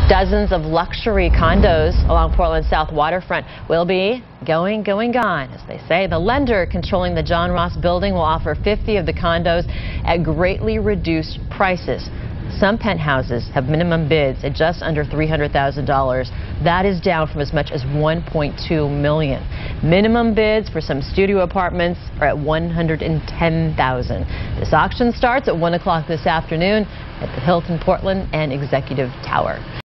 Dozens of luxury condos along Portland's south waterfront will be going, gone. As they say, the lender controlling the John Ross building will offer 50 of the condos at greatly reduced prices. Some penthouses have minimum bids at just under $300,000. That is down from as much as $1.2 million. Minimum bids for some studio apartments are at $110,000. This auction starts at 1 o'clock this afternoon at the Hilton Portland and Executive Tower.